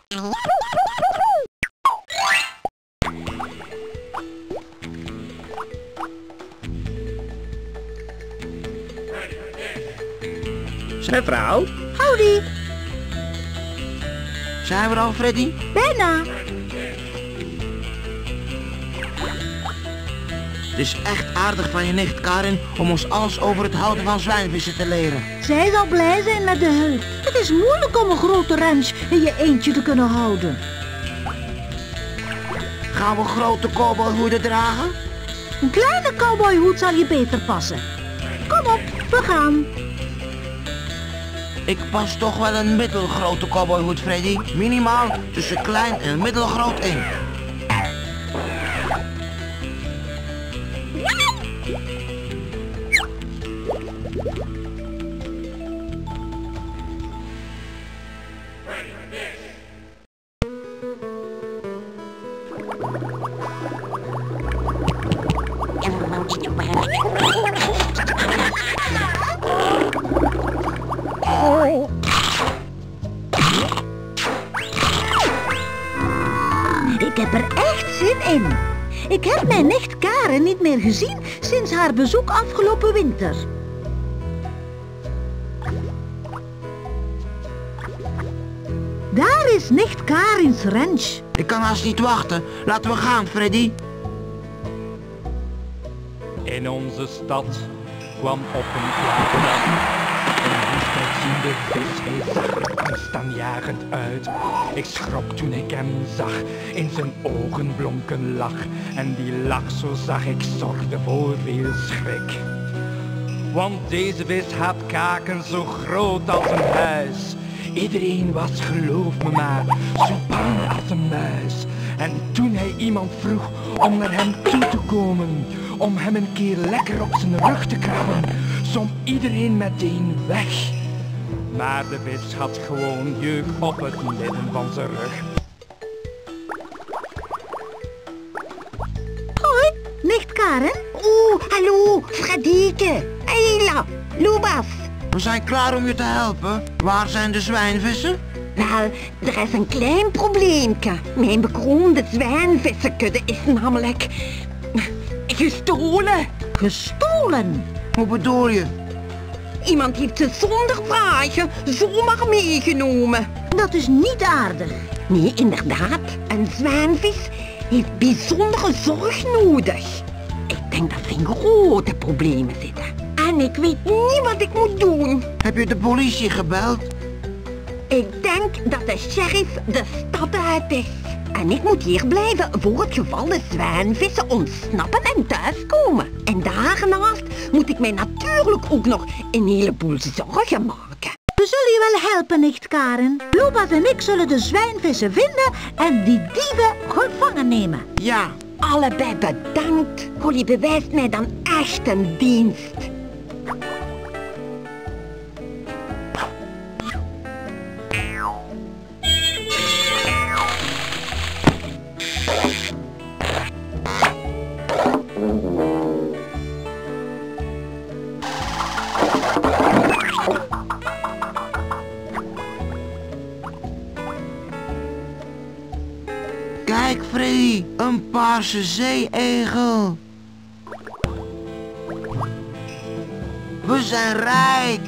Mevrouw? Howdy. Zijn we er al, Freddy? Bijna. Het is echt aardig van je nicht Karin om ons alles over het houden van zwijnvissen te leren. Zij zal blij zijn met de hulp. Het is moeilijk om een grote ranch in je eentje te kunnen houden. Gaan we grote cowboyhoeden dragen? Een kleine cowboyhoed zal je beter passen. Kom op, we gaan. Ik pas toch wel een middelgrote cowboyhoed, Freddy. Minimaal tussen klein en middelgroot in. Ik heb er echt zin in. Ik heb mijn nicht Karen niet meer gezien sinds haar bezoek afgelopen winter. Daar is nicht Karins ranch. Ik kan haast niet wachten. Laten we gaan, Freddy. In onze stad kwam op een klare dag een woestijdziende vis. Hij zag er angstaanjagend uit. Ik schrok toen ik hem zag. In zijn ogen blonk een lach. En die lach, zo zag ik, zorgde voor veel schrik. Want deze vis had kaken zo groot als een huis. Iedereen was, geloof me maar, zo bang als een muis. En toen hij iemand vroeg om naar hem toe te komen, om hem een keer lekker op zijn rug te krabben, zom iedereen meteen weg. Maar de vis had gewoon jeuk op het midden van zijn rug. Hoi, nicht Karen. Oh, hallo, Freddyke. Eila, Lubas. We zijn klaar om je te helpen. Waar zijn de zwijnvissen? Wel, er is een klein probleempje. Mijn bekroonde zwijnvissenkudde is namelijk gestolen. Gestolen. Hoe bedoel je? Iemand heeft ze zonder vragen zomaar meegenomen. Dat is niet aardig. Nee, inderdaad. Een zwijnvis heeft bijzondere zorg nodig. Ik denk dat ze in grote problemen zitten. En ik weet niet wat ik moet doen. Heb je de politie gebeld? Ik denk dat de sheriff de stad uit is. En ik moet hier blijven voor het geval de zwijnvissen ontsnappen en thuiskomen. En daarnaast moet ik mij natuurlijk ook nog een heleboel zorgen maken. We zullen je wel helpen, nicht Karen. Lubas en ik zullen de zwijnvissen vinden en die dieven gevangen nemen. Ja. Allebei bedankt. Jullie bewijst mij dan echt een dienst. Kijk, Freddy, een paarse zee-egel. We zijn rijk.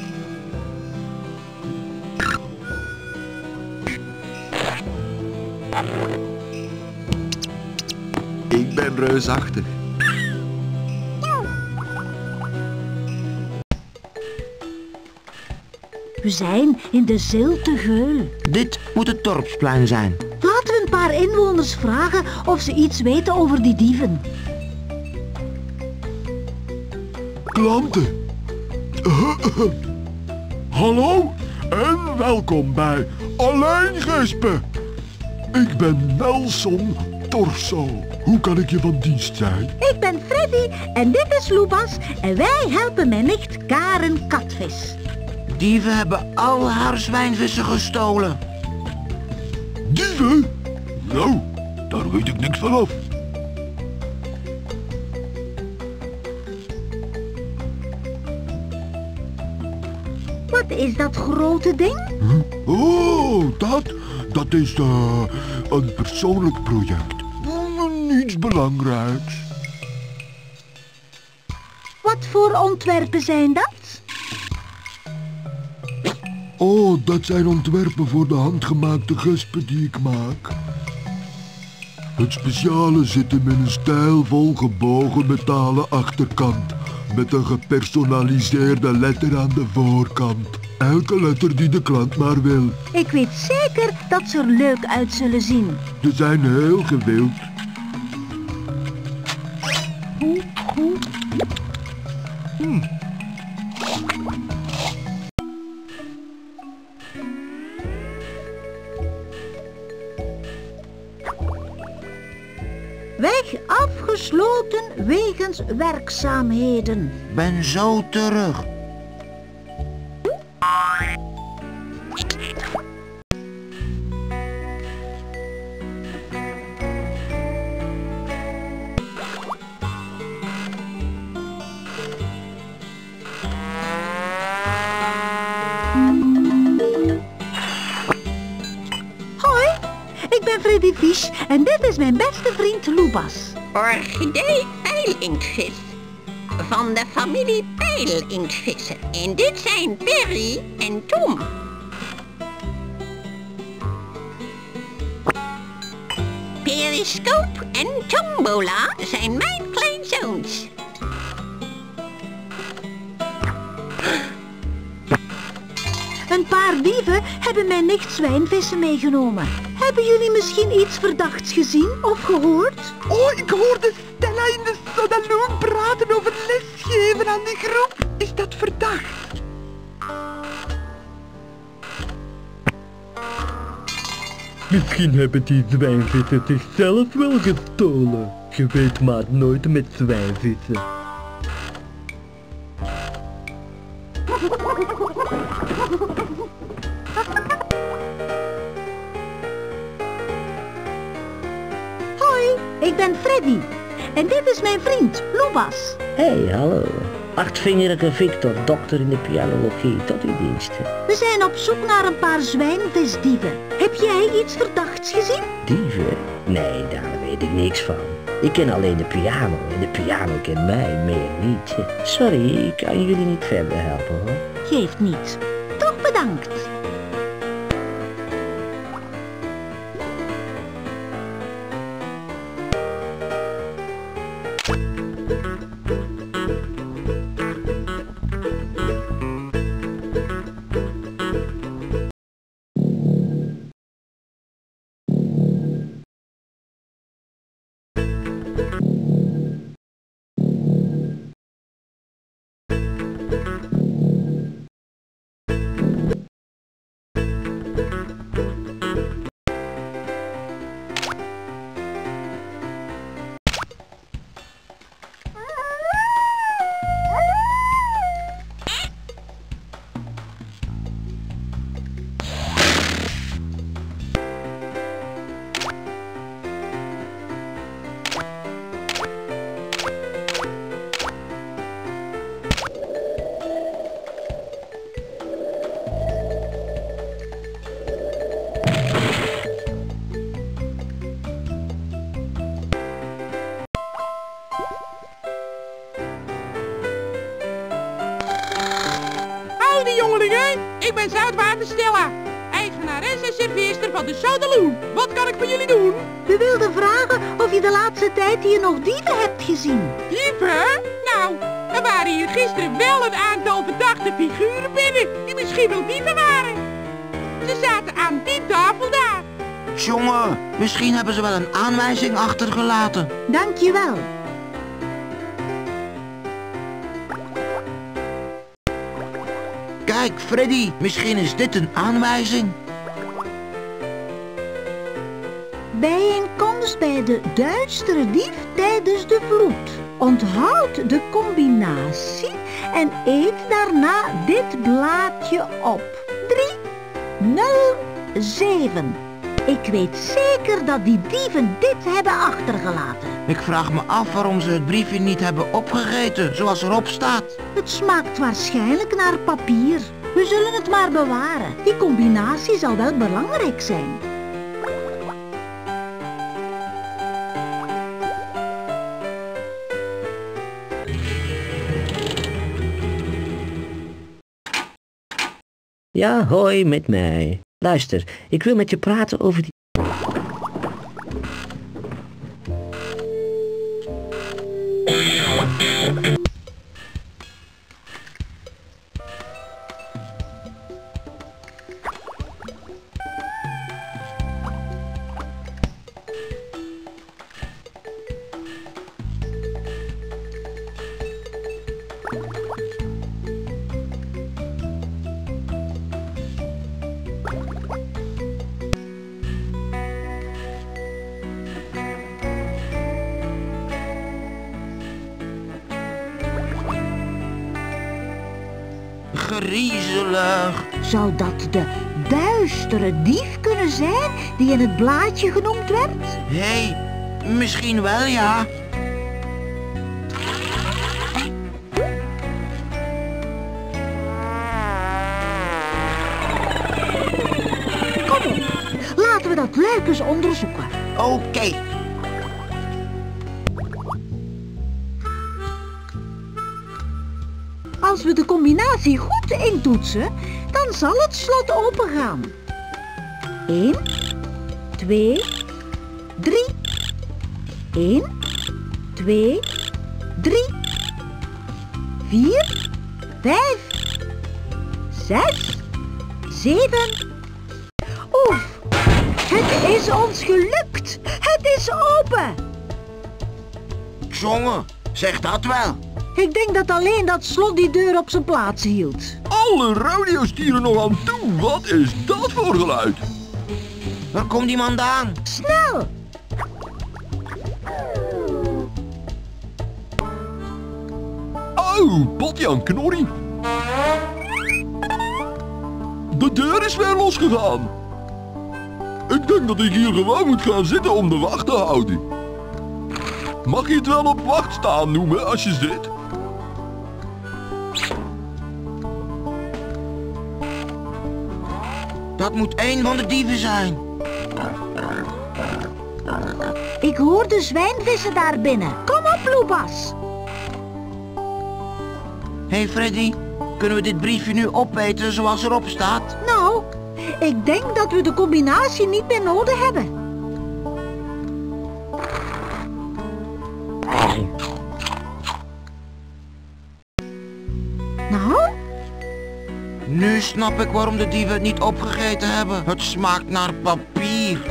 Ik ben reusachtig. We zijn in de Zilte Geul. Dit moet het dorpsplein zijn. Laten we een paar inwoners vragen of ze iets weten over die dieven. Klanten. Hallo en welkom bij Alleen Gespen. Ik ben Nelson Torso. Hoe kan ik je van dienst zijn? Ik ben Freddy en dit is Lubas en wij helpen mijn nicht Karen Katvis. Dieven hebben al haar zwijnvissen gestolen. Dieven? Nou, daar weet ik niks van af. Wat is dat grote ding? Oh, dat is een persoonlijk project. Niets belangrijks. Wat voor ontwerpen zijn dat? Oh, dat zijn ontwerpen voor de handgemaakte gespen die ik maak. Het speciale zit hem in een stijlvol gebogen metalen achterkant, met een gepersonaliseerde letter aan de voorkant. Elke letter die de klant maar wil. Ik weet zeker dat ze er leuk uit zullen zien. Ze zijn heel gewild. Weg afgesloten wegens werkzaamheden. Ben zo terug. Hoi, ik ben Freddy Fish en dit is mijn beste vriend Lubas. Orchidee pijlinktvis. Van de familie pijlinktvissen. En dit zijn Perry en Tom. Periscope en Tombola zijn mijn kleinzoons. Een paar dieven hebben mijn nicht zwijnvissen meegenomen. Hebben jullie misschien iets verdachts gezien of gehoord? Oh, ik hoorde Stella in de Sodaloon praten over lesgeven aan die groep. Is dat verdacht? Misschien hebben die zwijnvissen zichzelf wel gestolen. Je weet maar nooit met zwijnvissen. Hoi, ik ben Freddy. En dit is mijn vriend, Lubas. Hey, hallo. Achtvingerige Victor, dokter in de pianologie, tot uw dienst. We zijn op zoek naar een paar zwijnvisdieven. Heb jij iets verdachts gezien? Dieven? Nee, daar weet ik niks van. Ik ken alleen de piano en de piano kent mij, meer niet. Sorry, ik kan jullie niet verder helpen hoor. Geeft niet. Toch bedankt. Howdy jongelingen, ik ben Zoutwater Stella, eigenares en serveerster van de Sodaloon. Wat kan ik voor jullie doen? We wilden vragen of je de laatste tijd hier nog dieven hebt gezien. Dieven? Nou, er waren hier gisteren wel een aantal verdachte figuren binnen die misschien wel dieven waren. Ze zaten aan die tafel daar. Jongen, misschien hebben ze wel een aanwijzing achtergelaten. Dankjewel. Kijk, Freddy, misschien is dit een aanwijzing. Bijeenkomst bij de duistere dief tijdens de vloed. Onthoud de combinatie en eet daarna dit blaadje op. 307. Ik weet zeker dat die dieven dit hebben achtergelaten. Ik vraag me af waarom ze het briefje niet hebben opgegeten, zoals erop staat. Het smaakt waarschijnlijk naar papier. We We zullen het maar bewaren. Die combinatie zal wel belangrijk zijn. Ja, hoi met mij. Luister, ik wil met je praten over die... Griezelig. Zou dat de duistere dief kunnen zijn die in het blaadje genoemd werd? Hé, misschien wel ja. Kom op, laten we dat luik eens onderzoeken. Oké. Als we de combinatie goed intoetsen, dan zal het slot opengaan. 1, 2, 3. 1, 2, 3. 4, 5, 6, 7. Oef, het is ons gelukt. Het is open. Jongen, zeg dat wel. Ik denk dat alleen dat slot die deur op zijn plaats hield. Alle radiostieren nog aan toe. Wat is dat voor geluid? Waar komt die man aan? Snel! Oh, Potjan Knorrie. De deur is weer losgegaan. Ik denk dat ik hier gewoon moet gaan zitten om de wacht te houden. Mag je het wel op wacht staan noemen als je zit? Dat moet één van de dieven zijn. Ik hoor de zwijnvissen daar binnen. Kom op, Loebas. Hé Freddy, kunnen we dit briefje nu opeten zoals erop staat? Nou, ik denk dat we de combinatie niet meer nodig hebben. Nou? Nu snap ik waarom de dieven het niet opgegeten hebben. Het smaakt naar papier.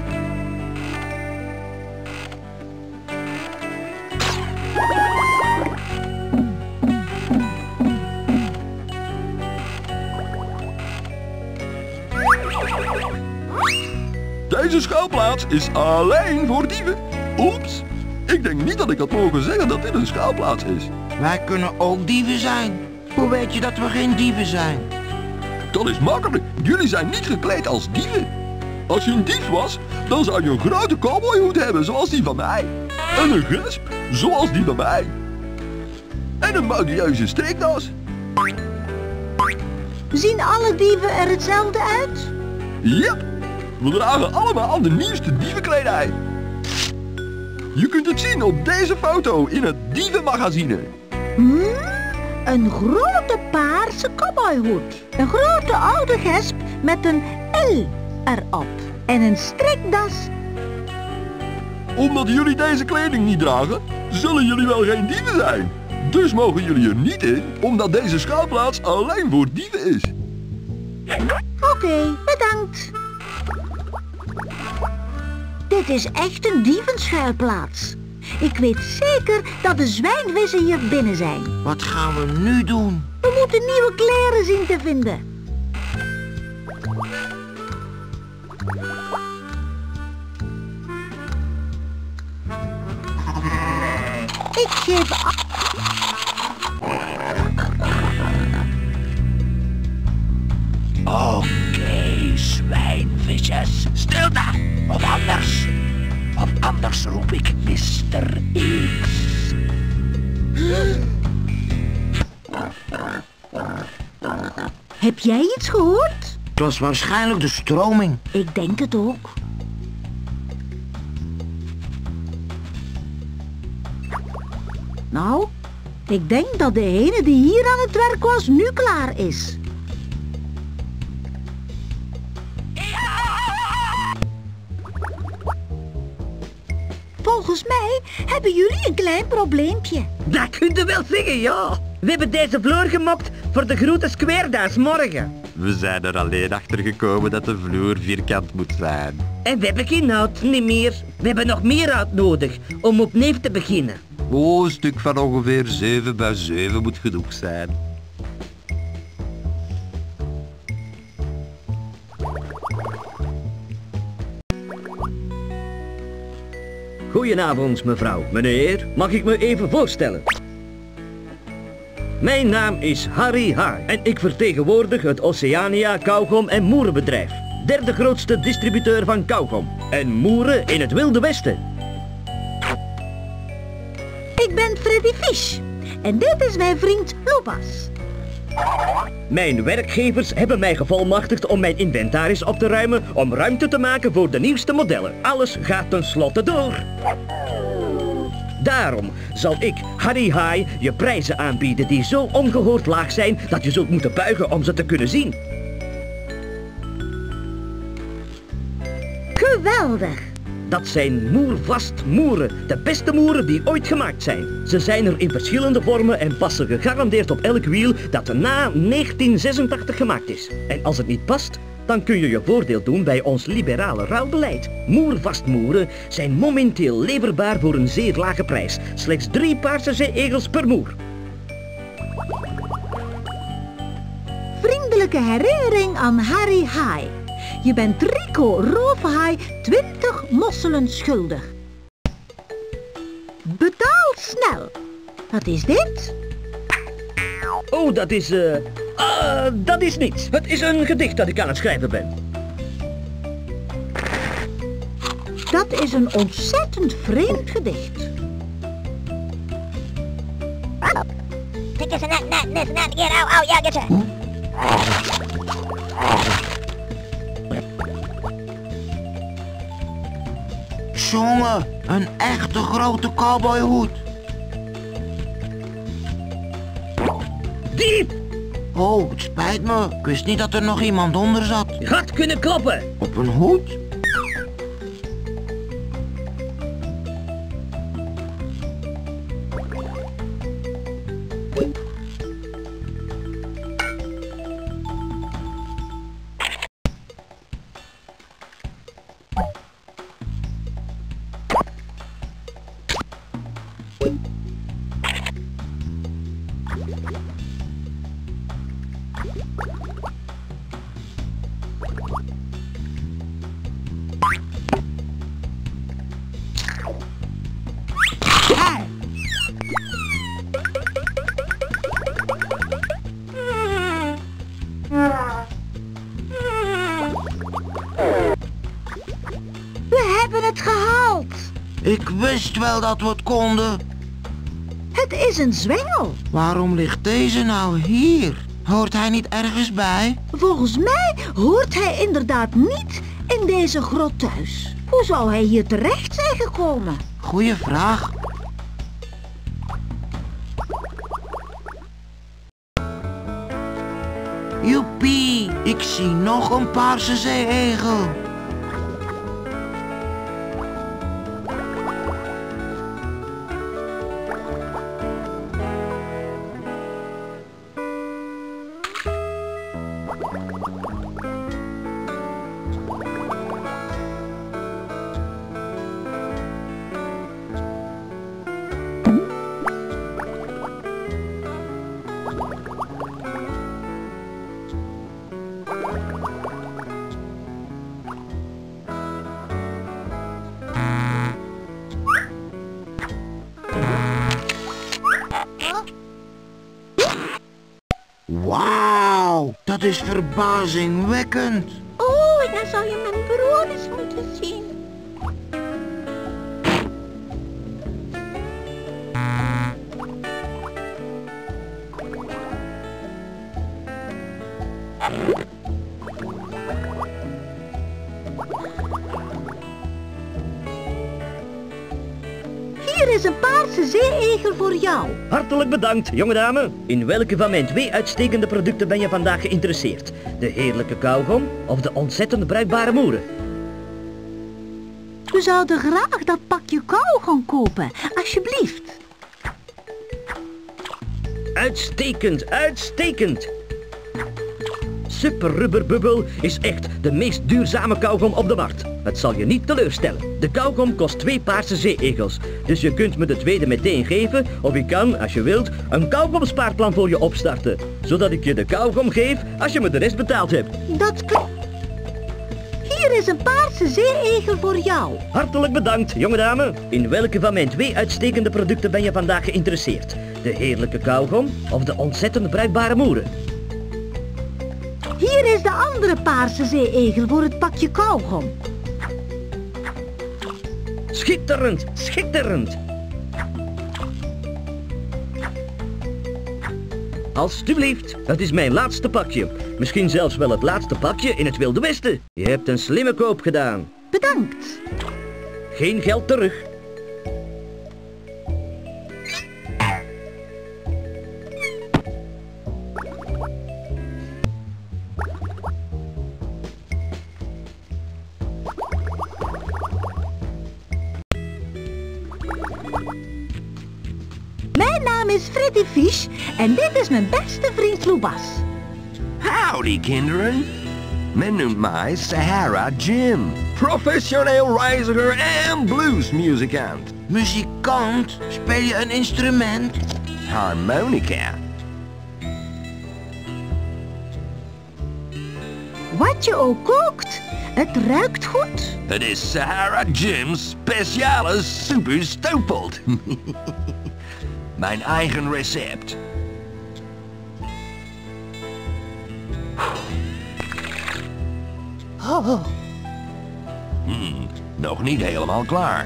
Deze schuilplaats is alleen voor dieven. Oeps, ik denk niet dat ik had mogen zeggen dat dit een schuilplaats is. Wij kunnen ook dieven zijn. Hoe weet je dat we geen dieven zijn? Dat is makkelijk. Jullie zijn niet gekleed als dieven. Als je een dief was, dan zou je een grote cowboyhoed hebben zoals die van mij. En een gesp zoals die van mij. En een magneuze streekdas. Zien alle dieven er hetzelfde uit? Ja, we dragen allemaal de nieuwste dievenkledij. Je kunt het zien op deze foto in het dievenmagazine. Een grote paarse cowboyhoed. Een grote oude gesp met een L erop. En een strikdas. Omdat jullie deze kleding niet dragen, zullen jullie wel geen dieven zijn. Dus mogen jullie er niet in, omdat deze schuilplaats alleen voor dieven is. Oké, bedankt. Dit is echt een dievenschuilplaats. Ik weet zeker dat de zwijnvissen hier binnen zijn. Wat gaan we nu doen? We moeten nieuwe kleren zien te vinden. Ik geef af. Oké, zwijnvisjes. Stil daar! Of anders roep ik Mr. X. Heb jij iets gehoord? Het was waarschijnlijk de stroming. Ik denk het ook. Nou, ik denk dat de ene die hier aan het werk was nu klaar is. Volgens mij hebben jullie een klein probleempje. Dat kunt u wel zeggen, ja. We hebben deze vloer gemokt voor de grote squaredags morgen. We zijn er alleen achter gekomen dat de vloer vierkant moet zijn. En we hebben geen hout, niet meer. We hebben nog meer hout nodig om opnieuw te beginnen. Oh, een stuk van ongeveer 7 bij 7 moet genoeg zijn. Goedenavond, mevrouw. Meneer, mag ik me even voorstellen? Mijn naam is Harry H. en ik vertegenwoordig het Oceania Kauwgom en Moerenbedrijf. Derde grootste distributeur van kauwgom. En moeren in het Wilde Westen. Ik ben Freddy Fish en dit is mijn vriend Lucas. Mijn werkgevers hebben mij gevolmachtigd om mijn inventaris op te ruimen om ruimte te maken voor de nieuwste modellen. Alles gaat tenslotte door. Daarom zal ik, Harry High, je prijzen aanbieden die zo ongehoord laag zijn dat je zult moeten buigen om ze te kunnen zien. Geweldig! Dat zijn moervast moeren, de beste moeren die ooit gemaakt zijn. Ze zijn er in verschillende vormen en passen gegarandeerd op elk wiel dat na 1986 gemaakt is. En als het niet past, dan kun je je voordeel doen bij ons liberale ruilbeleid. Moervast moeren zijn momenteel leverbaar voor een zeer lage prijs. Slechts 3 paarse zee-egels per moer. Vriendelijke herinnering aan Harry High. Je bent Rico Roofhaai 20 mosselen schuldig. Betaal snel. Wat is dit? Oh, dat is niets. Het is een gedicht dat ik aan het schrijven ben. Dat is een ontzettend vreemd gedicht. Jongen, een echte grote cowboyhoed. Diep! Oh, het spijt me. Ik wist niet dat er nog iemand onder zat. Je had kunnen kloppen. Op een hoed? We hebben het gehaald. Ik wist wel dat we het konden. Het is een zwengel. Waarom ligt deze nou hier? Hoort hij niet ergens bij? Volgens mij hoort hij inderdaad niet in deze grot thuis. Hoe zou hij hier terecht zijn gekomen? Goeie vraag. Joepie, ik zie nog een paarse zee-egel. Wauw, dat is verbazingwekkend. Oh, dan zou je mijn broer eens moeten zien. Hier is een paarse zee-egel voor jou. Hartelijk bedankt, jonge dame. In welke van mijn 2 uitstekende producten ben je vandaag geïnteresseerd? De heerlijke kauwgom of de ontzettend bruikbare moeren? We zouden graag dat pakje kauwgom kopen, alsjeblieft. Uitstekend, uitstekend. Super Rubber Bubble is echt de meest duurzame kauwgom op de markt. Het zal je niet teleurstellen. De kauwgom kost 2 paarse zee-egels. Dus je kunt me de tweede meteen geven, of ik kan, als je wilt, een kauwgomspaarplan voor je opstarten. Zodat ik je de kauwgom geef als je me de rest betaald hebt. Dat kan. Hier is een paarse zee-egel voor jou. Hartelijk bedankt, jonge dame. In welke van mijn 2 uitstekende producten ben je vandaag geïnteresseerd? De heerlijke kauwgom of de ontzettend bruikbare moeren? Hier is de andere paarse zee-egel voor het pakje kauwgom. Schitterend, schitterend. Alsjeblieft, het is mijn laatste pakje. Misschien zelfs wel het laatste pakje in het Wilde Westen. Je hebt een slimme koop gedaan. Bedankt. Geen geld terug. Mijn naam is Freddy Fish en dit is mijn beste vriend Lubas. Howdy, kinderen. Men noemt mij Sahara Jim. Professioneel reiziger en bluesmuzikant. Muzikant? Speel je een instrument? Harmonica. Wat je ook kookt, het ruikt goed. Het is Sahara Jim's speciale super stoofpot. Mijn eigen recept. Oh. Nog niet helemaal klaar.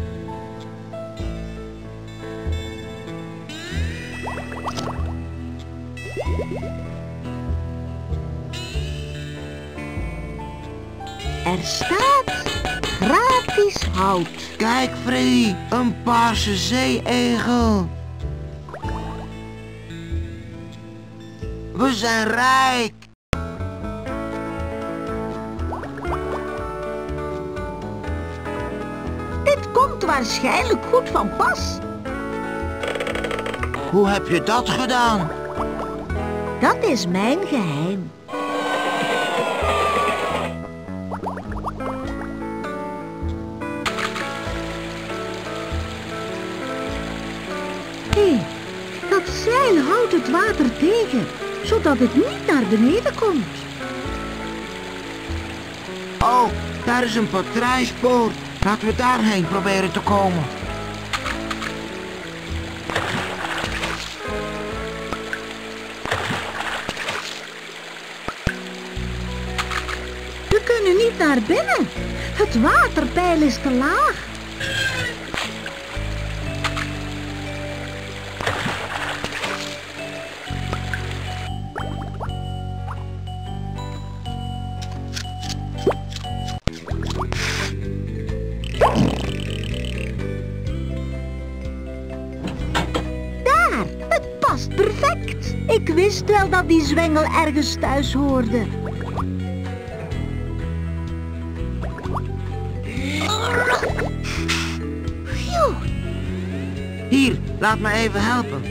Er staat gratis hout. Kijk, Freddy, een paarse zee-egel. We zijn rijk. Dit komt waarschijnlijk goed van pas. Hoe heb je dat gedaan? Dat is mijn geheim. Hé, dat zeil houdt het water tegen, zodat het niet naar beneden komt. Oh, daar is een patrijspoort. Laten we daarheen proberen te komen. We kunnen niet naar binnen. Het waterpeil is te laag. Daar, het past perfect. Ik wist wel dat die zwengel ergens thuis hoorde. Hier, laat me even helpen.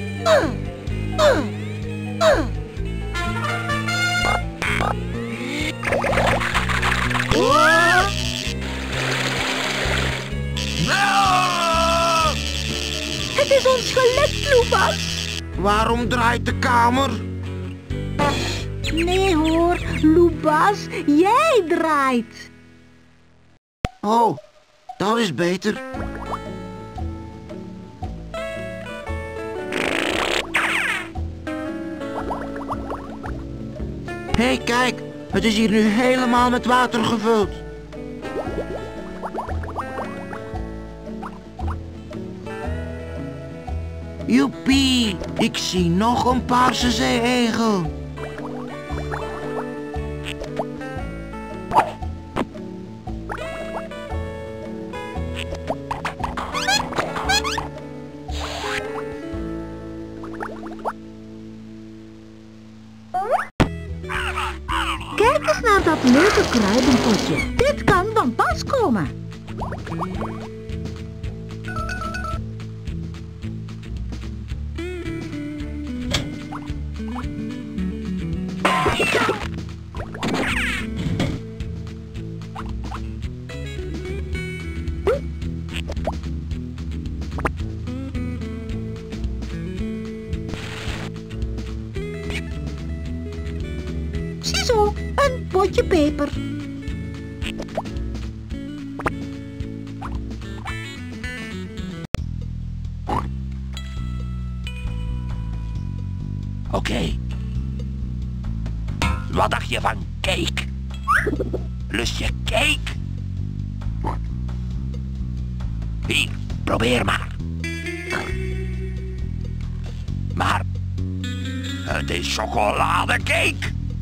Het is ons gelukt, Lubas. Waarom draait de kamer? Nee hoor, Lubas, jij draait. Oh, dat is beter. Hé, kijk, het is hier nu helemaal met water gevuld. Joepie, ik zie nog een paarse zee-egel. kruidenpotje. Dit kan van pas komen. Ziezo, een potje peper. Oké. Wat dacht je van cake? Lust je cake? Hier, probeer maar. Maar het is chocoladecake.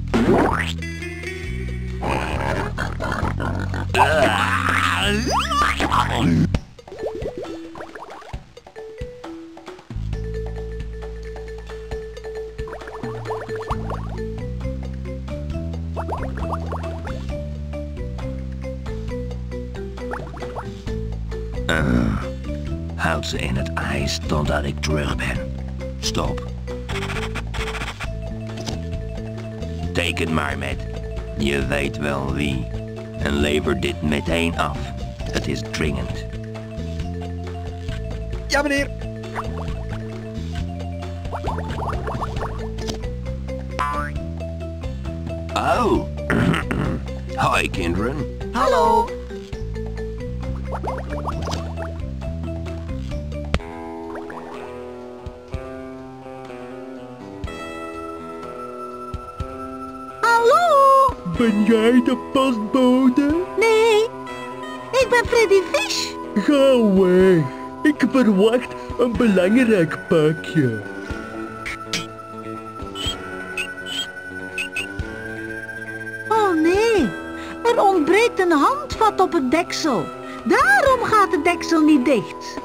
Houd ze in het ijs totdat ik terug ben. Stop. Teken maar met je weet wel wie. En lever dit meteen af. Het is dringend. Ja, meneer. Oh. Hoi, kinderen. Hallo. Hallo? Ben jij de postbode? Nee, ik ben Freddy Fish. Ga weg. Ik verwacht een belangrijk pakje. Oh nee, er ontbreekt een handvat op het deksel. Daarom gaat het deksel niet dicht.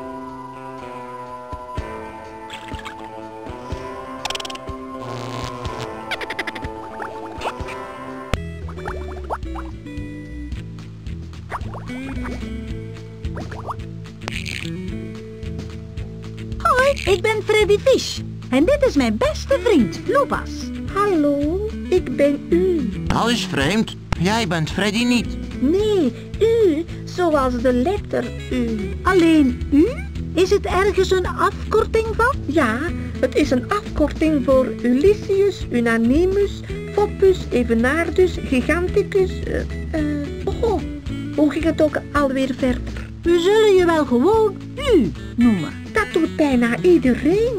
Hoi, ik ben Freddy Fish. En dit is mijn beste vriend, Lucas. Hallo, ik ben u. Al is vreemd. Jij bent Freddy niet. Nee, u, zoals de letter U. Alleen u? Is het ergens een afkorting van? Ja, het is een afkorting voor Ulysses, Unanimus, Foppus, Evenaardus, Giganticus. Oh, hoe ging het ook alweer verder? We zullen je wel gewoon u noemen. Dat doet bijna iedereen.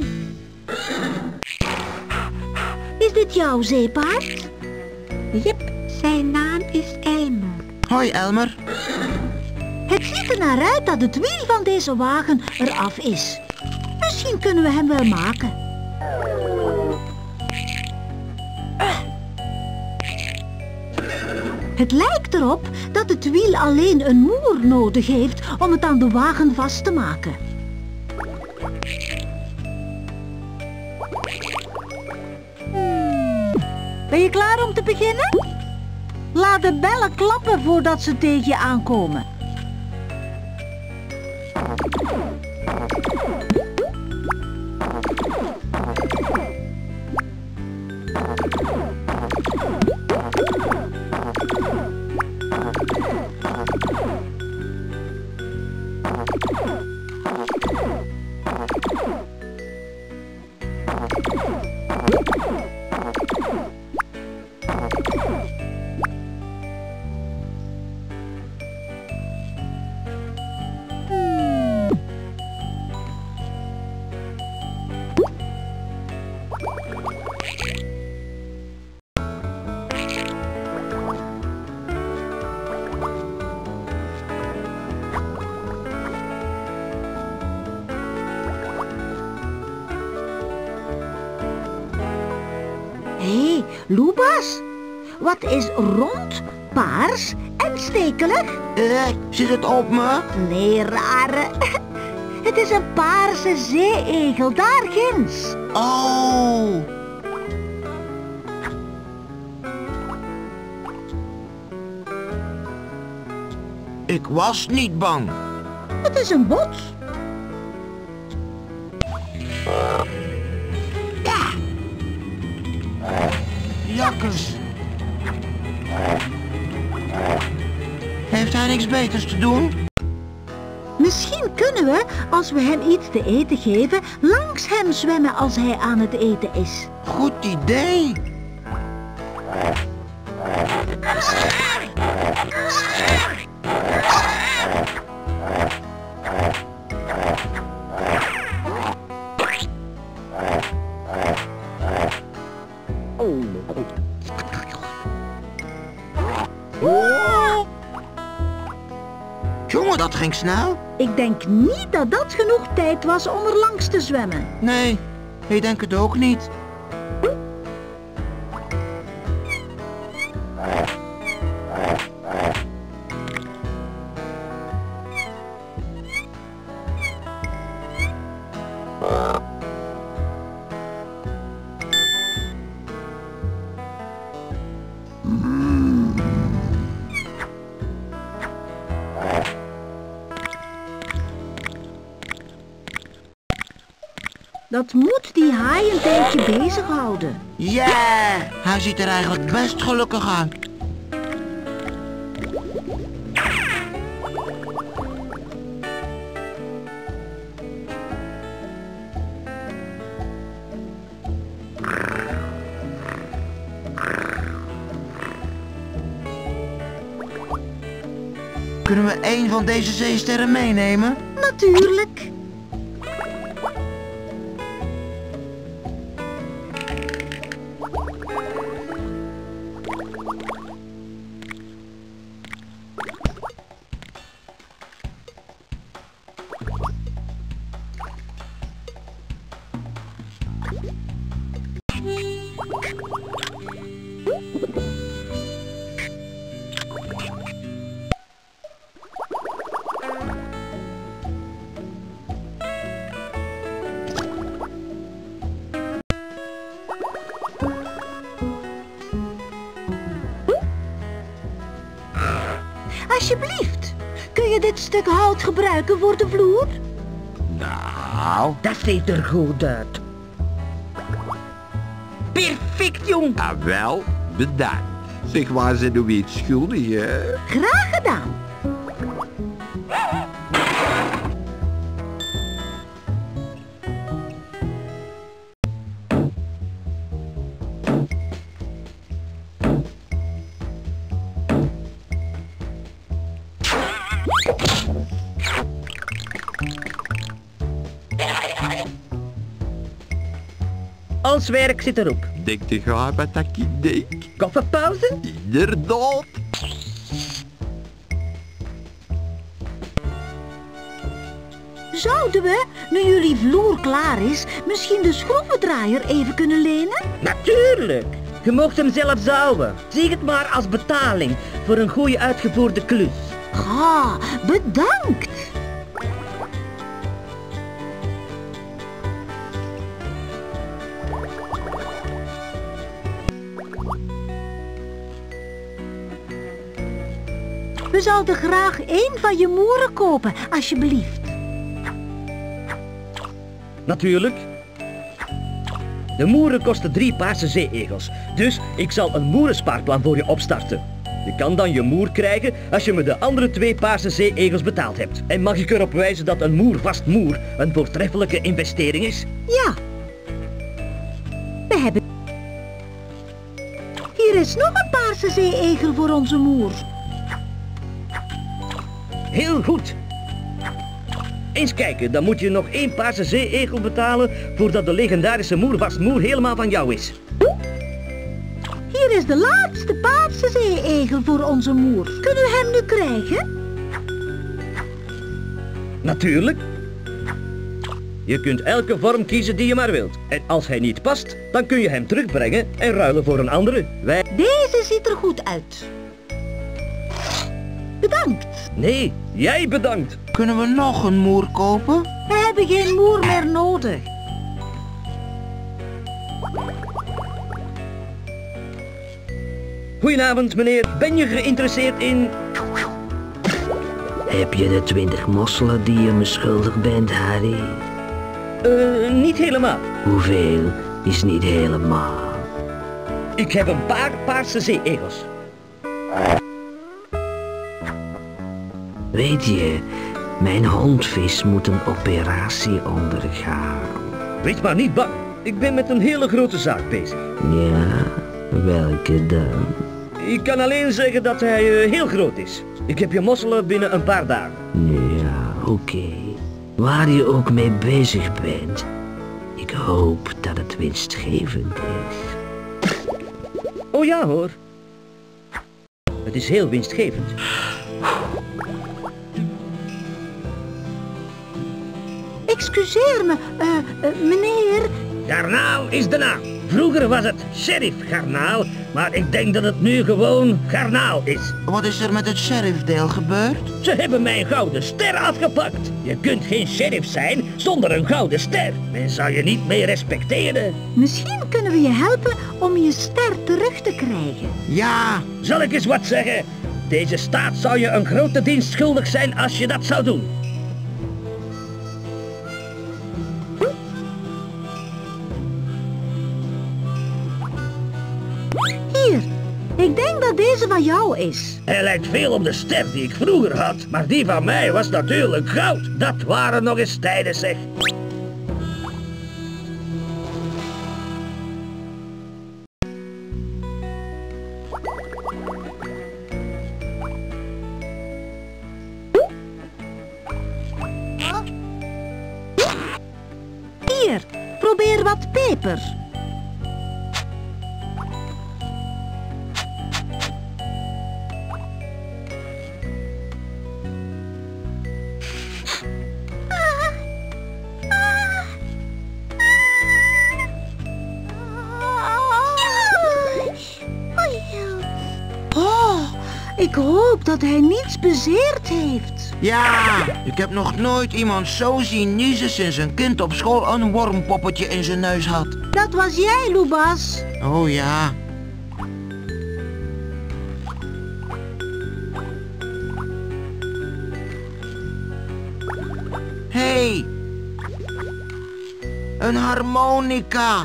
Is dit jouw zeepaard? Jep, zijn naam is Elmer. Hoi Elmer. Het ziet er naar uit dat het wiel van deze wagen eraf is. Misschien kunnen we hem wel maken. Het lijkt erop dat het wiel alleen een moer nodig heeft om het aan de wagen vast te maken. Ben je klaar om te beginnen? Laat de bellen klappen voordat ze tegen je aankomen. Hé, Lucas, wat is rond, paars en stekelig? Zit het op me? Nee, rare. Het is een paarse zeeegel, daar ginds. Oh. Ik was niet bang. Het is een bot. Jakkes. Heeft hij niks beters te doen? Misschien kunnen we, als we hem iets te eten geven, langs hem zwemmen als hij aan het eten is. Goed idee. Jongen, dat ging snel. Ik denk niet dat dat genoeg tijd was om er langs te zwemmen. Nee, ik denk het ook niet. Dat moet die haai een tijdje bezighouden. Ja, hij ziet er eigenlijk best gelukkig uit. Kunnen we één van deze zeesterren meenemen? Natuurlijk. Alsjeblieft, kun je dit stuk hout gebruiken voor de vloer? Nou, Dat ziet er goed uit. Perfect, jong. Ah, wel, bedankt. Zeg, waar zijn we iets schuldig, hè? Graag gedaan. Ons werk zit erop. Denk je gaan wat dat ik denk? Koffenpauze? Inderdaad. Zouden we, nu jullie vloer klaar is, misschien de schroevendraaier even kunnen lenen? Natuurlijk. Je mocht hem zelf houden. Zie het maar als betaling voor een goede uitgevoerde klus. Ah, bedankt. We zouden graag één van je moeren kopen, alsjeblieft. Natuurlijk. De moeren kosten 3 paarse zeeegels. Dus ik zal een moerenspaarplan voor je opstarten. Je kan dan je moer krijgen als je me de andere 2 paarse zeeegels betaald hebt. En mag ik erop wijzen dat een moer vast moer een voortreffelijke investering is? Ja. We hebben... Hier is nog een paarse zeeegel voor onze moer. Heel goed. Eens kijken, dan moet je nog 1 paarse zeeegel betalen voordat de legendarische moer vast moer helemaal van jou is. Hier is de laatste paarse zeeegel voor onze moer. Kunnen we hem nu krijgen? Natuurlijk. Je kunt elke vorm kiezen die je maar wilt. En als hij niet past, dan kun je hem terugbrengen en ruilen voor een andere. Deze ziet er goed uit. Bedankt. Nee, jij bedankt. Kunnen we nog een moer kopen? We hebben geen moer meer nodig. Goedenavond, meneer. Ben je geïnteresseerd in... Heb je de 20 mosselen die je me schuldig bent, Harry? Niet helemaal. Hoeveel is niet helemaal? Ik heb een paar paarse zeeegels. Weet je, mijn hondvis moet een operatie ondergaan. Wees maar niet bang. Ik ben met een hele grote zaak bezig. Ja, welke dan? Ik kan alleen zeggen dat hij heel groot is. Ik heb je mosselen binnen een paar dagen. Ja, oké. Waar je ook mee bezig bent, ik hoop dat het winstgevend is. Oh ja hoor. Het is heel winstgevend. Excuseer me, meneer. Garnaal is de naam. Vroeger was het Sheriff Garnaal, maar ik denk dat het nu gewoon Garnaal is. Wat is er met het sheriffdeel gebeurd? Ze hebben mijn gouden ster afgepakt. Je kunt geen sheriff zijn zonder een gouden ster. Men zou je niet meer respecteren. Misschien kunnen we je helpen om je ster terug te krijgen. Ja. Zal ik eens wat zeggen? Deze staat zou je een grote dienst schuldig zijn als je dat zou doen. Hier, ik denk dat deze van jou is. Hij lijkt veel op de ster die ik vroeger had, maar die van mij was natuurlijk goud. Dat waren nog eens tijden, zeg. Hier, probeer wat peper. Oh, ik hoop dat hij niets bezeerd heeft. Ja, ik heb nog nooit iemand zo zien niezen sinds een kind op school een wormpoppetje in zijn neus had. Dat was jij, Loebas. Oh ja. Hey, een harmonica.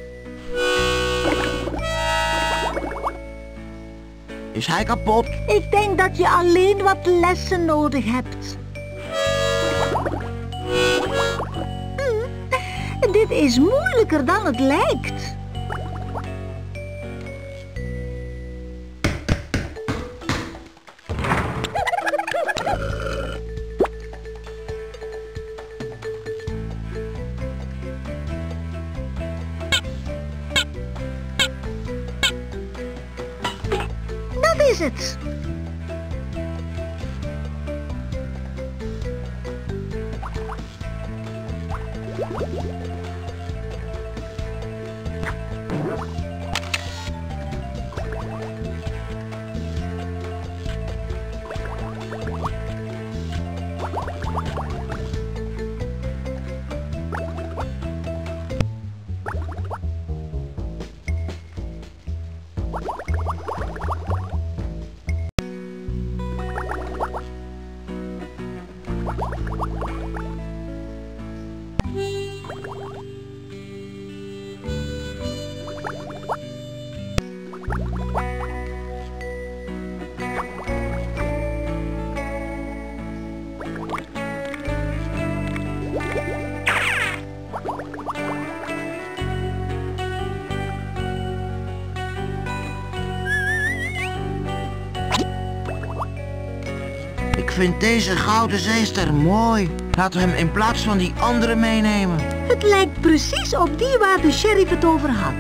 Is hij kapot? Ik denk dat je alleen wat lessen nodig hebt. Dit is moeilijker dan het lijkt. Dat is het. Ik vind deze gouden zeester mooi. Laten we hem in plaats van die andere meenemen. Het lijkt precies op die waar de sheriff het over had.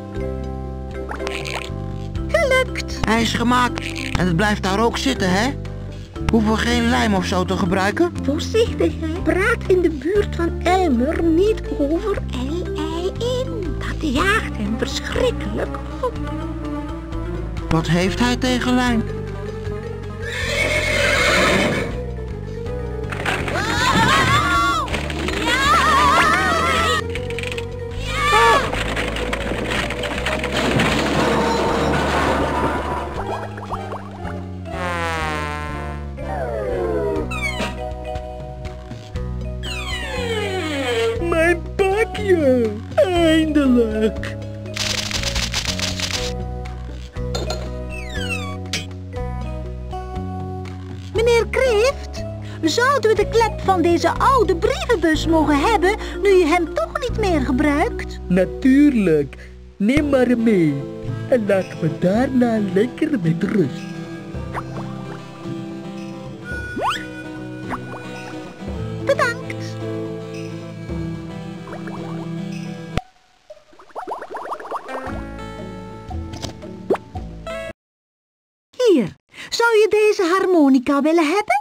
Gelukt. Hij is gemaakt en het blijft daar ook zitten, hè? Hoeven we geen lijm of zo te gebruiken? Voorzichtig, hè. Praat in de buurt van Elmer niet over L-I-N. Dat jaagt hem verschrikkelijk op. Wat heeft hij tegen lijm? Mijn pakje! Eindelijk! Meneer Kreeft, zouden we de klep van deze oude brievenbus mogen hebben, nu je hem toch niet meer gebruikt? Natuurlijk. Neem maar mee. En laat me daarna lekker met rust. Bedankt. Hier, zou je deze harmonica willen hebben?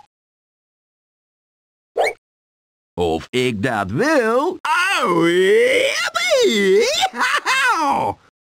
Of ik dat wil? Oh, yippie! Hauw!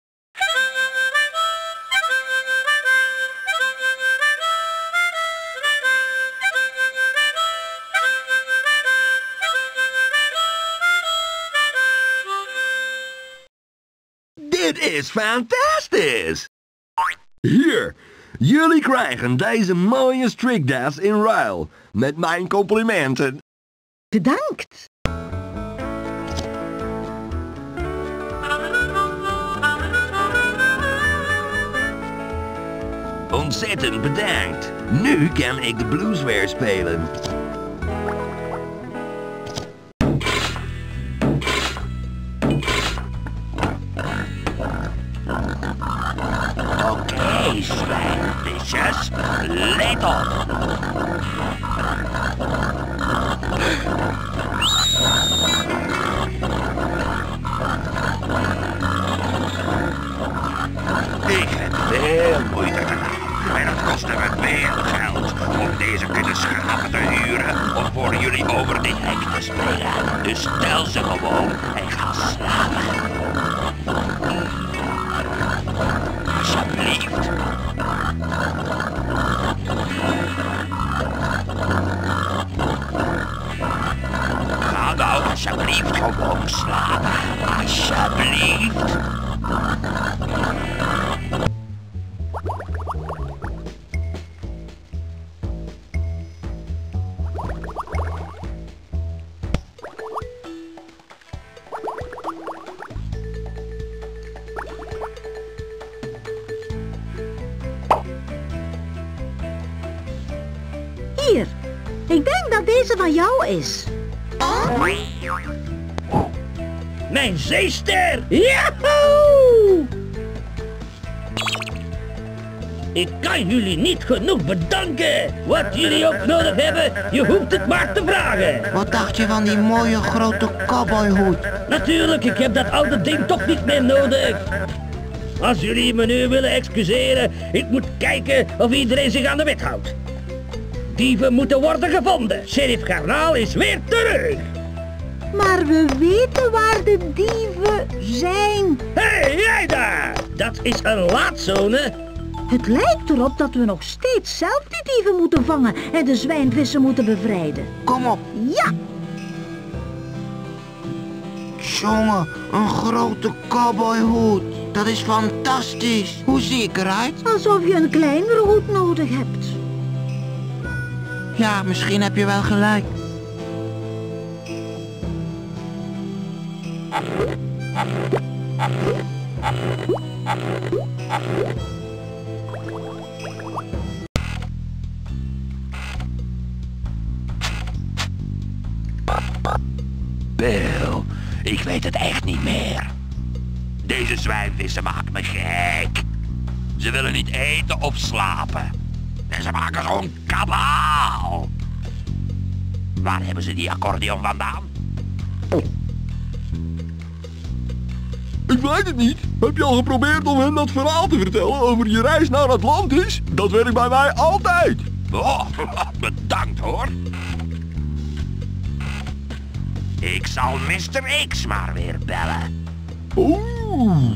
Dit is fantastisch! Hier, jullie krijgen deze mooie strikdas in ruil, met mijn complimenten. Bedankt. Ontzettend bedankt. Nu kan ik de blues weer spelen. Oké, zwijnvisjes, let op. Ik heb veel moeite gedaan en het kostte me veel geld om deze kuddenschapen te huren om voor jullie over dit hek te springen. Dus stel ze gewoon en ga slapen. Alsjeblieft. Ga nou alsjeblieft gewoon slapen. Alsjeblieft. Hier, ik denk dat deze van jou is. Mijn zeester! Yahoo! Ik kan jullie niet genoeg bedanken. Wat jullie ook nodig hebben, je hoeft het maar te vragen. Wat dacht je van die mooie grote cowboyhoed? Natuurlijk, ik heb dat oude ding toch niet meer nodig. Als jullie me nu willen excuseren, ik moet kijken of iedereen zich aan de wet houdt. Dieven moeten worden gevonden. Sheriff Garnaal is weer terug. Maar we weten waar de dieven zijn. Hé, jij daar! Dat is een laadzone. Het lijkt erop dat we nog steeds zelf die dieven moeten vangen en de zwijnvissen moeten bevrijden. Kom op. Ja! Jongen, een grote cowboyhoed. Dat is fantastisch. Hoe zie ik eruit? Alsof je een kleinere hoed nodig hebt. Ja, misschien heb je wel gelijk. Bill, ik weet het echt niet meer. Deze zwijnvissen maken me gek. Ze willen niet eten of slapen. En ze maken zo'n kabaal. Waar hebben ze die accordeon vandaan? Ik weet het niet. Heb je al geprobeerd om hen dat verhaal te vertellen over je reis naar Atlantis? Dat werkt bij mij altijd. Oh, bedankt hoor. Ik zal Mr. X maar weer bellen. Oeh.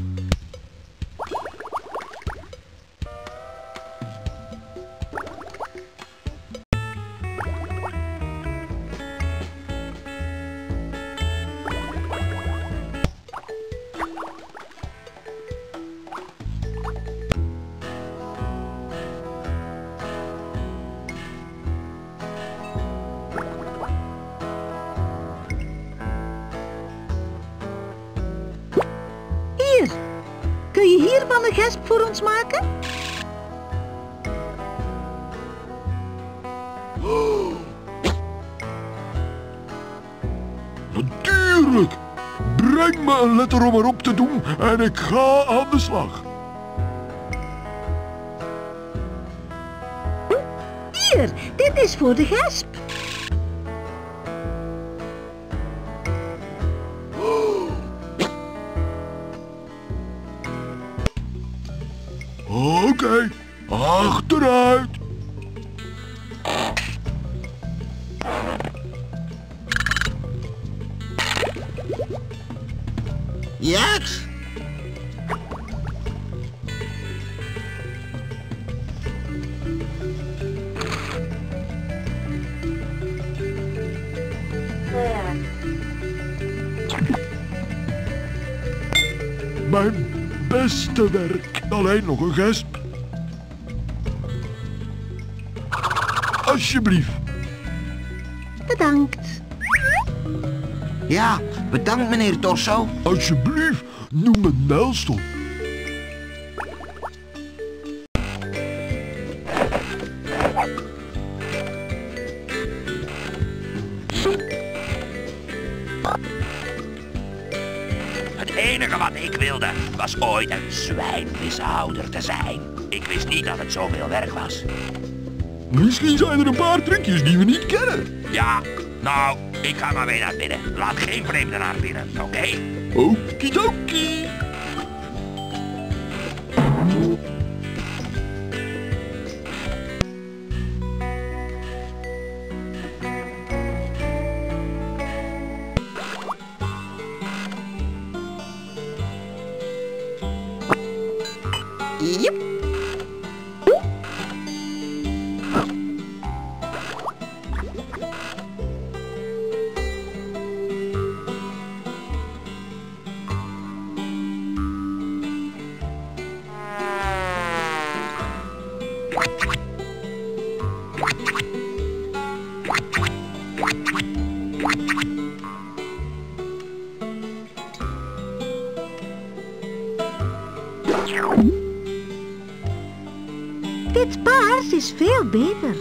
Hier, kun je hiervan een gesp voor ons maken? Natuurlijk. Breng me een letter om erop te doen en ik ga aan de slag. Hier, dit is voor de gesp. Oké, achteruit. Yes! Mijn beste werk. Alleen nog een gesp. Alsjeblieft. Bedankt. Ja, bedankt meneer Torso. Alsjeblieft, noem me Nelson. Het enige wat ik wilde was ooit een zwijnvishouder te zijn. Ik wist niet dat het zoveel werk was. Misschien zijn er een paar trucjes die we niet kennen. Ja, nou, ik ga maar weer naar binnen. Laat geen vreemden naar binnen, oké? Okidoki. Yep. Dit paars is veel beter.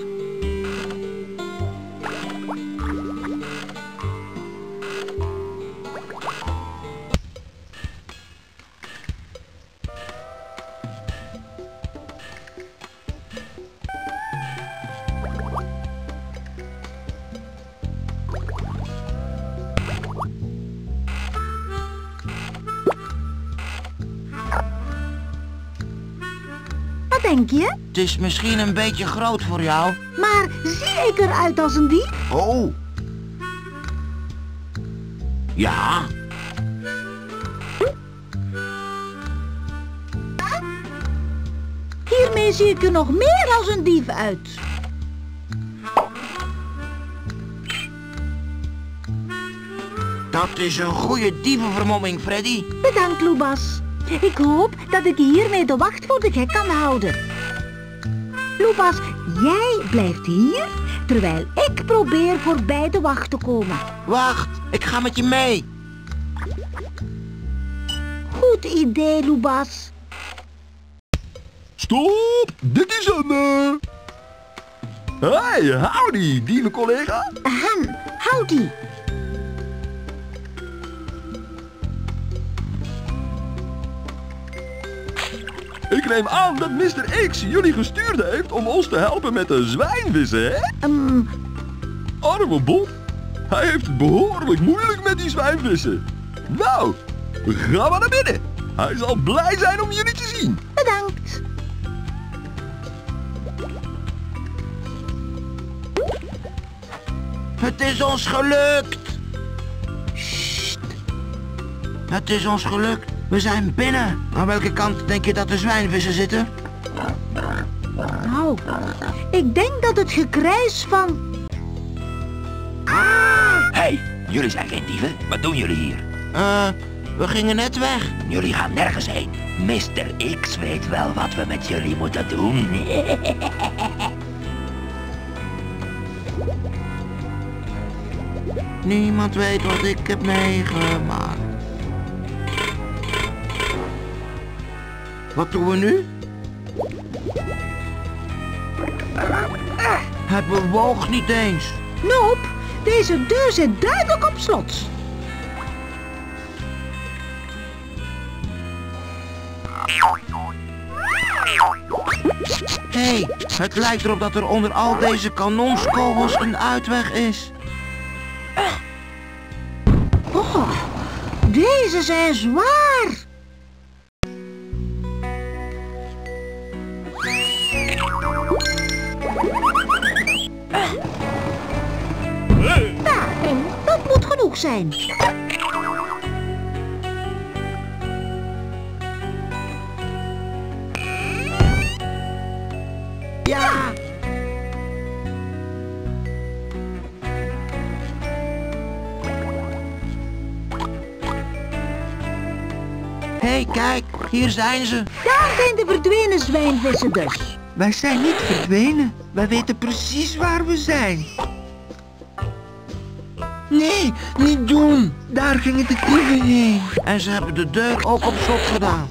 Wat denk je? Het is misschien een beetje groot voor jou. Maar zie ik eruit als een dief? Oh. Ja. Hiermee zie ik er nog meer als een dief uit. Dat is een goede dievenvermomming, Freddy. Bedankt, Loebas. Ik hoop dat ik hiermee de wacht voor de gek kan houden. Loebas, jij blijft hier, terwijl ik probeer voorbij de wacht te komen. Wacht, ik ga met je mee. Goed idee, Loebas. Stop, dit is een... Hey, howdy, dievencollega. Ahem, howdy. Ik neem aan dat Mr. X jullie gestuurd heeft om ons te helpen met de zwijnvissen, hè? Arme Bob. Hij heeft het behoorlijk moeilijk met die zwijnvissen. Nou, ga maar naar binnen. Hij zal blij zijn om jullie te zien. Bedankt. Het is ons gelukt! Sst. Het is ons gelukt. We zijn binnen. Aan welke kant denk je dat de zwijnvissen zitten? Nou, ik denk dat het gekrijs van... Hey, jullie zijn geen dieven. Wat doen jullie hier? We gingen net weg. Jullie gaan nergens heen. Mr. X weet wel wat we met jullie moeten doen. Niemand weet wat ik heb meegemaakt. Wat doen we nu? Het bewoog niet eens. Nope, deze deur zit duidelijk op slot. Hé, het lijkt erop dat er onder al deze kanonskogels een uitweg is. Oh, deze zijn zwaar. Nou, dat moet genoeg zijn. Ja! Hé, kijk, hier zijn ze. Daar zijn de verdwenen zwijnvissen dus. Wij zijn niet verdwenen. Wij weten precies waar we zijn. Nee, niet doen. Daar gingen de dieven heen. En ze hebben de deur ook op slot gedaan.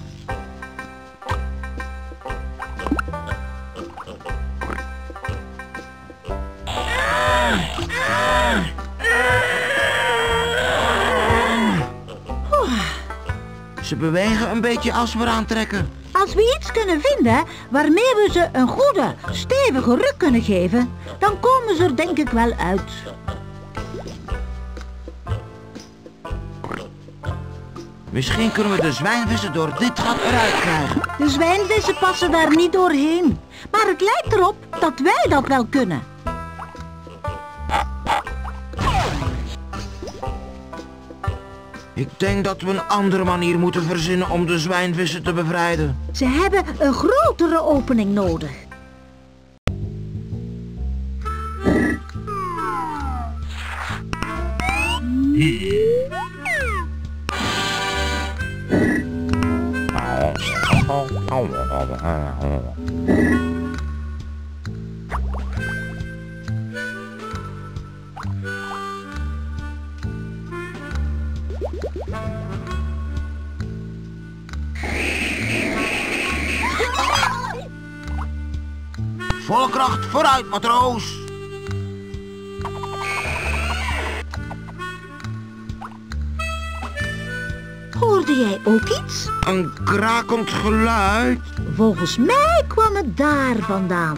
Ze bewegen een beetje als we aantrekken. Als we iets kunnen vinden waarmee we ze een goede, stevige ruk kunnen geven, dan komen ze er denk ik wel uit. Misschien kunnen we de zwijnvissen door dit gat eruit krijgen. De zwijnvissen passen daar niet doorheen. Maar het lijkt erop dat wij dat wel kunnen. Ik denk dat we een andere manier moeten verzinnen om de zwijnvissen te bevrijden. Ze hebben een grotere opening nodig. Volle kracht, vooruit, matroos! Hoorde jij ook iets? Een krakend geluid. Volgens mij kwam het daar vandaan.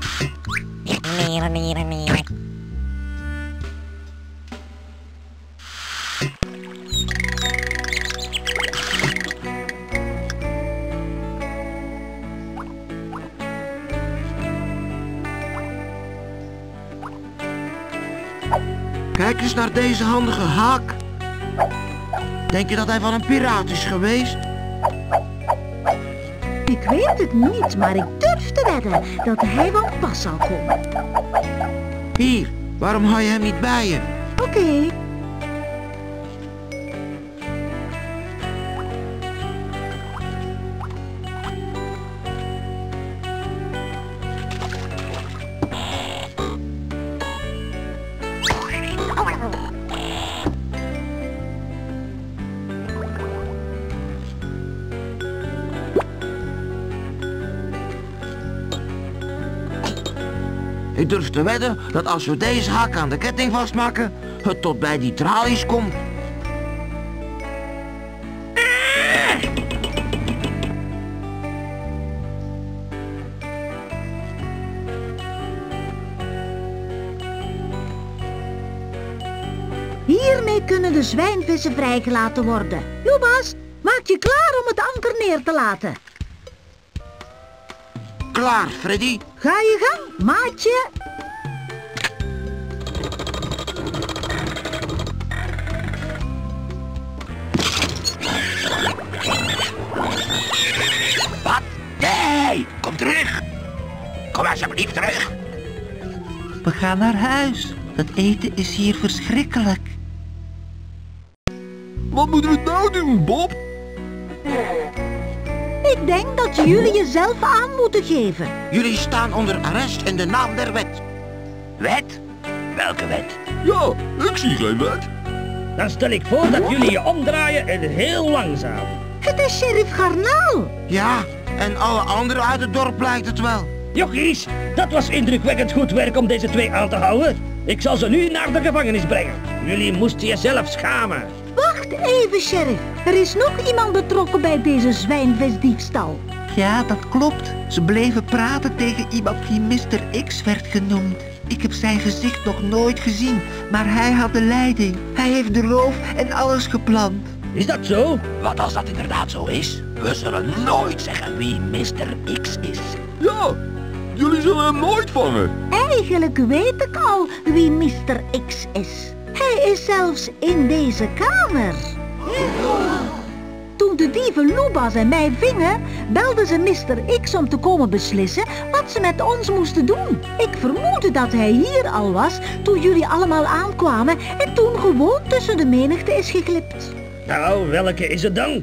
Kijk eens naar deze handige haak. Denk je dat hij van een piraat is geweest? Ik weet het niet, maar ik durf te wedden dat hij van pas zal komen. Hier, waarom hou je hem niet bij je? Oké. Ik durf te wedden dat als we deze haak aan de ketting vastmaken, het tot bij die tralies komt. Hiermee kunnen de zwijnvissen vrijgelaten worden. Lubas, maak je klaar om het anker neer te laten. Klaar, Freddy. Ga je gang, maatje. Wat? Nee, kom terug. Kom alsjeblieft terug. We gaan naar huis. Dat eten is hier verschrikkelijk. Wat moeten we nou doen, Bob? Ik denk dat jullie jezelf aan moeten geven. Jullie staan onder arrest in de naam der wet. Wet? Welke wet? Ja, ik zie geen wet. Dan stel ik voor dat jullie je omdraaien en heel langzaam. Het is sheriff Garnaal. Ja, en alle anderen uit het dorp blijkt het wel. Jochies, dat was indrukwekkend goed werk om deze twee aan te houden. Ik zal ze nu naar de gevangenis brengen. Jullie moesten jezelf schamen. Wacht even, sheriff. Er is nog iemand betrokken bij deze zwijnvisdiefstal. Ja, dat klopt. Ze bleven praten tegen iemand die Mr. X werd genoemd. Ik heb zijn gezicht nog nooit gezien, maar hij had de leiding. Hij heeft de roof en alles gepland. Is dat zo? Wat als dat inderdaad zo is? We zullen nooit zeggen wie Mr. X is. Ja, jullie zullen hem nooit vangen. Eigenlijk weet ik al wie Mr. X is. Hij is zelfs in deze kamer. Toen de dieven Lubas en mij vingen, belden ze Mr. X om te komen beslissen wat ze met ons moesten doen. Ik vermoedde dat hij hier al was toen jullie allemaal aankwamen en toen gewoon tussen de menigte is geglipt. Nou, welke is het dan?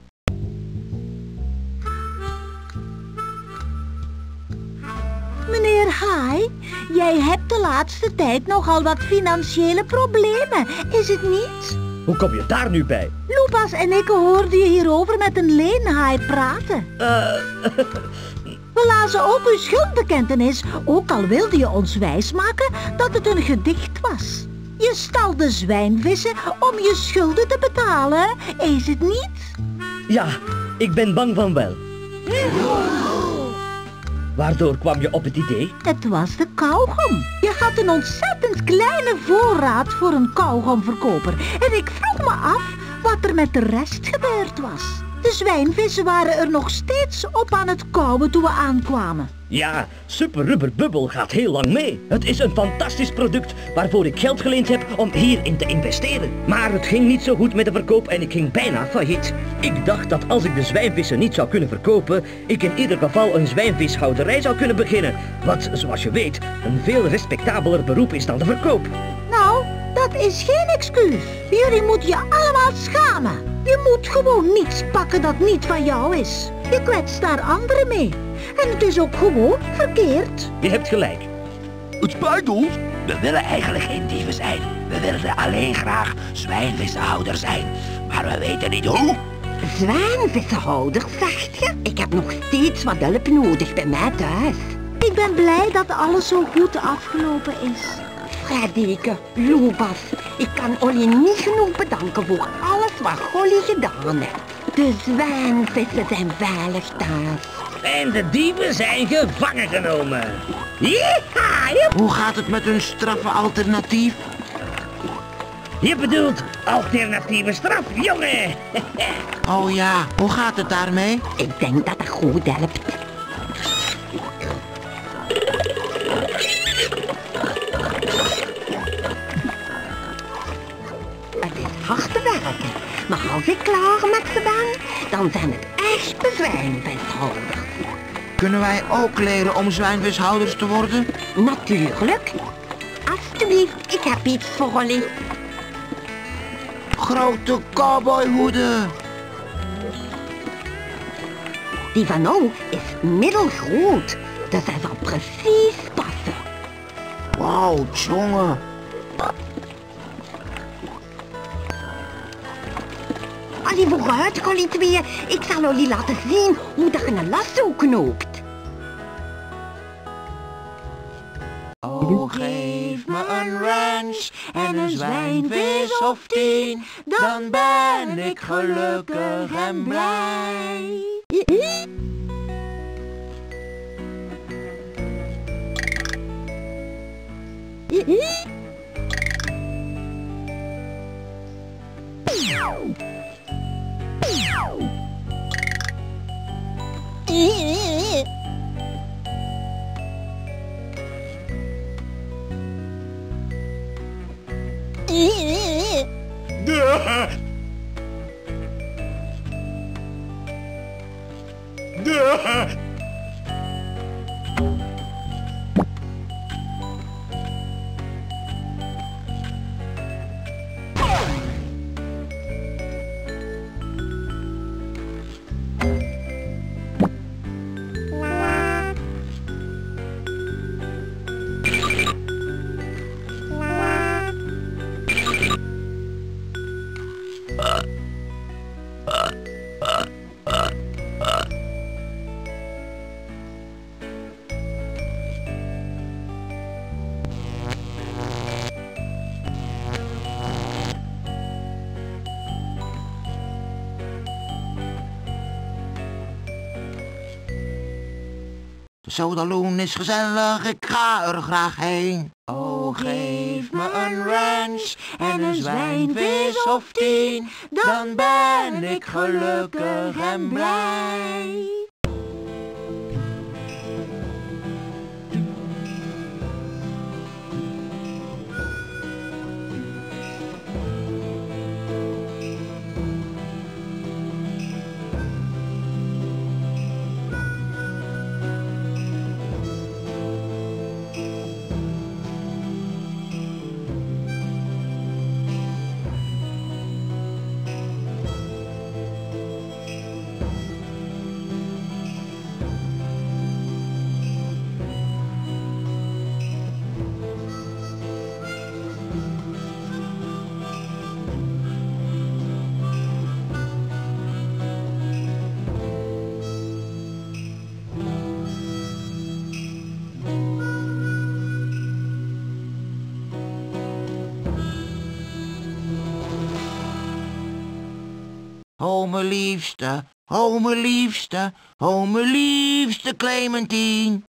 Meneer Hai, jij hebt de laatste tijd nogal wat financiële problemen, is het niet? Hoe kom je daar nu bij? Lubas en ik hoorden je hierover met een leenhaai praten. We lazen ook uw schuldbekentenis, ook al wilde je ons wijsmaken dat het een gedicht was. Je stal de zwijnvissen om je schulden te betalen, is het niet? Ja, ik ben bang van wel. Waardoor kwam je op het idee? Het was de kauwgom. Je had een ontzettend kleine voorraad voor een kauwgomverkoper. En ik vroeg me af wat er met de rest gebeurd was. De zwijnvissen waren er nog steeds op aan het kauwen toen we aankwamen. Ja, Super Rubber Bubble gaat heel lang mee. Het is een fantastisch product waarvoor ik geld geleend heb om hierin te investeren. Maar het ging niet zo goed met de verkoop en ik ging bijna failliet. Ik dacht dat als ik de zwijnvissen niet zou kunnen verkopen, ik in ieder geval een zwijnvishouderij zou kunnen beginnen. Wat, zoals je weet, een veel respectabeler beroep is dan de verkoop. Nou, dat is geen excuus. Jullie moeten je allemaal schamen. Je moet gewoon niets pakken dat niet van jou is. Je kwetst daar anderen mee. En het is ook gewoon verkeerd. Je hebt gelijk. Het spijt ons. We willen eigenlijk geen dieven zijn. We willen alleen graag zwijnvissenhouder zijn. Maar we weten niet hoe. Zwijnvissenhouder, zegt je? Ik heb nog steeds wat hulp nodig bij mij thuis. Ik ben blij dat alles zo goed afgelopen is. Fredike, Lubas, ik kan jullie niet genoeg bedanken voor alles wat jullie gedaan hebt. De zwijnvissen zijn veilig thuis. En de dieven zijn gevangen genomen. Hoe gaat het met hun straffe alternatief? Je bedoelt alternatieve straf, jongen. Oh ja, hoe gaat het daarmee? Ik denk dat dat goed helpt. Het is hard te werken, maar als ik klaar met ze ben, dan zijn het echte zwijnvishouders. Kunnen wij ook leren om zwijnvishouders te worden? Natuurlijk. Alsjeblieft, ik heb iets voor jullie. Grote cowboyhoeden. Die van nou is middelgroot, dus hij zal precies passen. Wauw, jongen. Allee, vooruit, jullie twee. Ik zal jullie laten zien hoe dat je een lasso knoopt. Oh, geef me een ranch en een zwijnvis of 10, dan ben ik gelukkig en blij. De Sodaloen is gezellig, ik ga er graag heen. Oh, geef me een ranch en een zwijnvis of 10, dan ben ik gelukkig en blij. Oh, mijn liefste, oh, mijn liefste, oh, mijn liefste Clementine.